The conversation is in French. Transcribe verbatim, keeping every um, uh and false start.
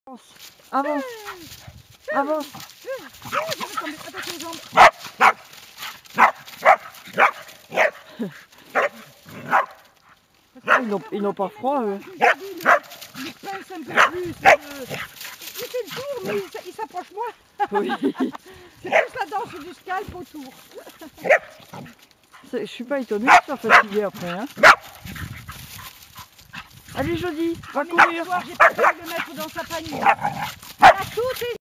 Avance. Avance. Ils n'ont pas froid, eux. Ils pincent un peu plus. Il fait le tour, mais il s'approche moins. Oui. C'est plus la danse du scalp autour. Je suis pas étonnée qu'ils soient fatigués après. Hein. Allez, Jody, va courir. J'ai pas pu le mettre dans sa panier. Elle a tout